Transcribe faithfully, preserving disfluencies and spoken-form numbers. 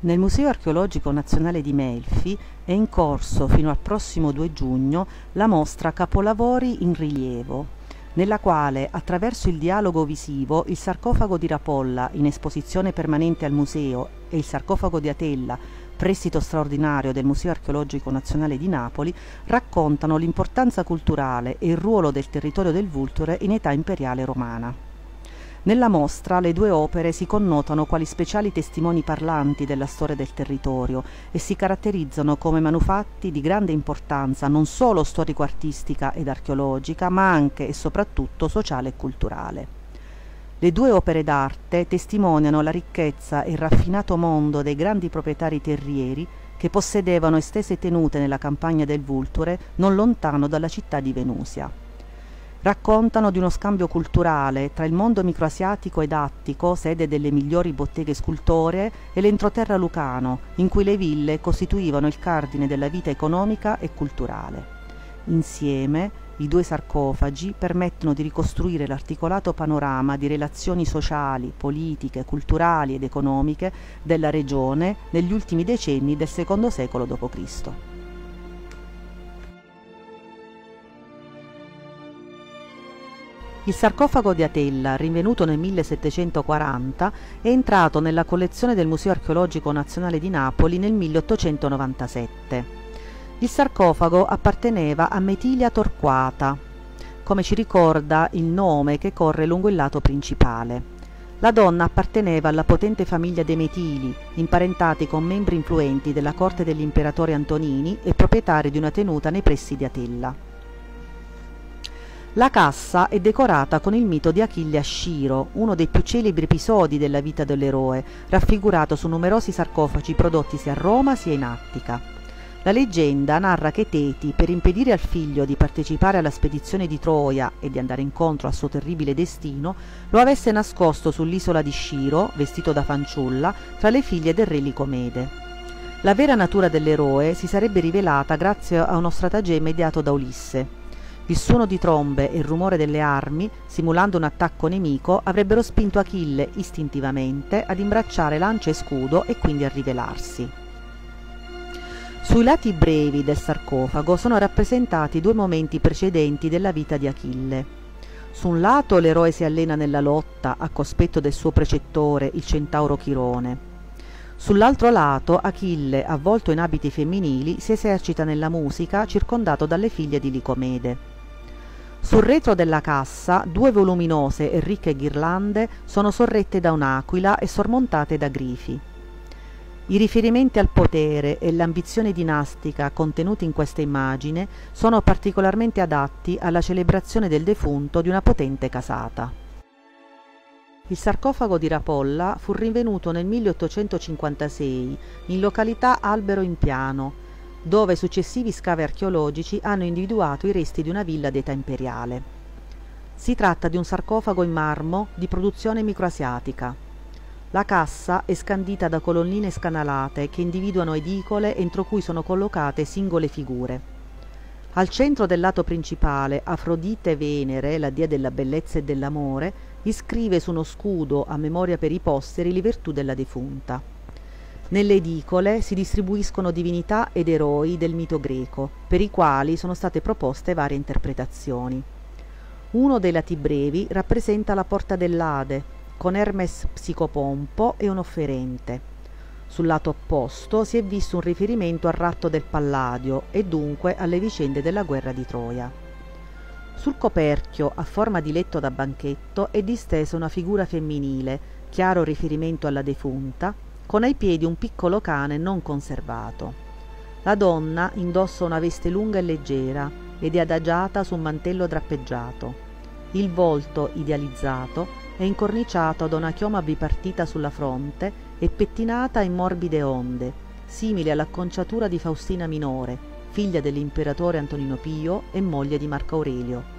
Nel Museo Archeologico Nazionale di Melfi è in corso fino al prossimo due giugno la mostra Capolavori in rilievo, nella quale, attraverso il dialogo visivo, il sarcofago di Rapolla, in esposizione permanente al museo, e il sarcofago di Atella, prestito straordinario del Museo Archeologico Nazionale di Napoli, raccontano l'importanza culturale e il ruolo del territorio del Vulture in età imperiale romana. Nella mostra le due opere si connotano quali speciali testimoni parlanti della storia del territorio e si caratterizzano come manufatti di grande importanza non solo storico-artistica ed archeologica, ma anche e soprattutto sociale e culturale. Le due opere d'arte testimoniano la ricchezza e il raffinato mondo dei grandi proprietari terrieri che possedevano estese tenute nella campagna del Vulture, non lontano dalla città di Venusia. Raccontano di uno scambio culturale tra il mondo microasiatico ed attico, sede delle migliori botteghe scultoree, e l'entroterra lucano, in cui le ville costituivano il cardine della vita economica e culturale. Insieme, i due sarcofagi permettono di ricostruire l'articolato panorama di relazioni sociali, politiche, culturali ed economiche della regione negli ultimi decenni del secondo secolo dopo Cristo. Il sarcofago di Atella, rinvenuto nel millesettecentoquaranta, è entrato nella collezione del Museo Archeologico Nazionale di Napoli nel milleottocentonovantasette. Il sarcofago apparteneva a Metilia Torquata, come ci ricorda il nome che corre lungo il lato principale. La donna apparteneva alla potente famiglia dei Metili, imparentati con membri influenti della corte dell'imperatore Antonini e proprietari di una tenuta nei pressi di Atella. La cassa è decorata con il mito di Achille a Sciro, uno dei più celebri episodi della vita dell'eroe, raffigurato su numerosi sarcofagi prodotti sia a Roma sia in Attica. La leggenda narra che Teti, per impedire al figlio di partecipare alla spedizione di Troia e di andare incontro al suo terribile destino, lo avesse nascosto sull'isola di Sciro, vestito da fanciulla, tra le figlie del re Licomede. La vera natura dell'eroe si sarebbe rivelata grazie a uno stratagemma ideato da Ulisse. Il suono di trombe e il rumore delle armi, simulando un attacco nemico, avrebbero spinto Achille istintivamente ad imbracciare lancia e scudo e quindi a rivelarsi. Sui lati brevi del sarcofago sono rappresentati due momenti precedenti della vita di Achille. Su un lato l'eroe si allena nella lotta a cospetto del suo precettore, il centauro Chirone. Sull'altro lato Achille, avvolto in abiti femminili, si esercita nella musica circondato dalle figlie di Licomede. Sul retro della cassa due voluminose e ricche ghirlande sono sorrette da un'aquila e sormontate da grifi. I riferimenti al potere e l'ambizione dinastica contenuti in questa immagine sono particolarmente adatti alla celebrazione del defunto di una potente casata. Il sarcofago di Rapolla fu rinvenuto nel milleottocentocinquantasei in località Albero in Piano, dove successivi scavi archeologici hanno individuato i resti di una villa d'età imperiale. Si tratta di un sarcofago in marmo di produzione microasiatica. La cassa è scandita da colonnine scanalate che individuano edicole entro cui sono collocate singole figure. Al centro del lato principale Afrodite Venere, la dea della bellezza e dell'amore, iscrive su uno scudo a memoria per i posteri le virtù della defunta. Nelle edicole si distribuiscono divinità ed eroi del mito greco, per i quali sono state proposte varie interpretazioni. Uno dei lati brevi rappresenta la porta dell'Ade, con Hermes Psicopompo e un offerente. Sul lato opposto si è visto un riferimento al ratto del Palladio e dunque alle vicende della guerra di Troia. Sul coperchio, a forma di letto da banchetto, è distesa una figura femminile, chiaro riferimento alla defunta, con ai piedi un piccolo cane non conservato. La donna indossa una veste lunga e leggera ed è adagiata su un mantello drappeggiato. Il volto, idealizzato, è incorniciato da una chioma bipartita sulla fronte e pettinata in morbide onde, simile all'acconciatura di Faustina minore, figlia dell'imperatore Antonino Pio e moglie di Marco Aurelio.